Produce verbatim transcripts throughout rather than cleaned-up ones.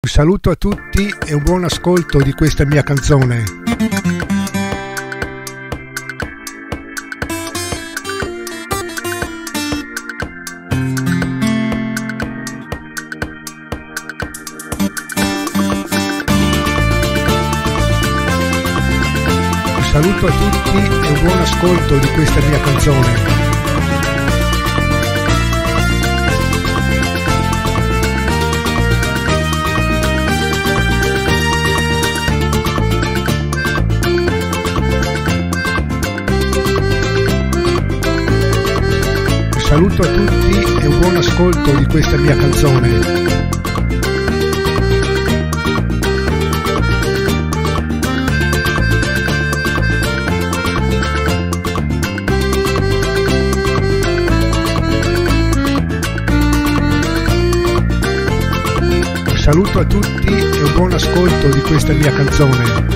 Un saluto a tutti e un buon ascolto di questa mia canzone. Un saluto a tutti e un buon ascolto di questa mia canzone. Saluto a tutti e un buon ascolto di questa mia canzone. Saluto a tutti e un buon ascolto di questa mia canzone.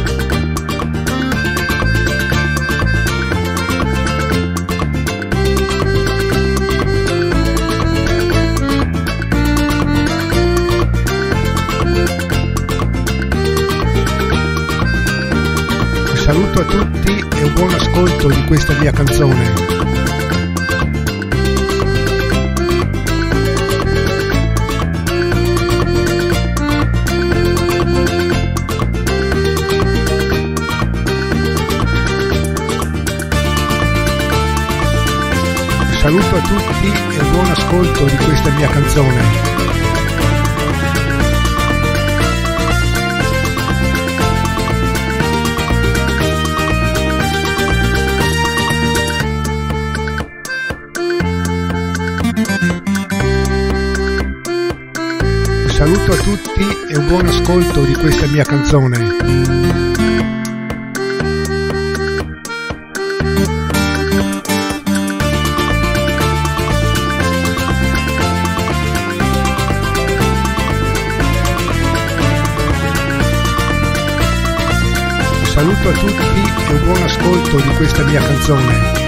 Saluto a tutti e un buon ascolto di questa mia canzone. Saluto a tutti e un buon ascolto di questa mia canzone. Saluto a tutti e un buon ascolto di questa mia canzone. Saluto a tutti e un buon ascolto di questa mia canzone.